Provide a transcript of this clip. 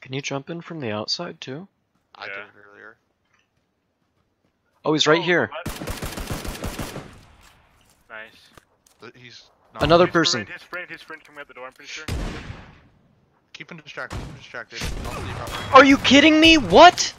Can you jump in from the outside too? I did it earlier. Oh, he's right here. Nice. He's not. Another person. His friend coming out the door, I'm pretty sure. Keep him distracted. Are you kidding me? What?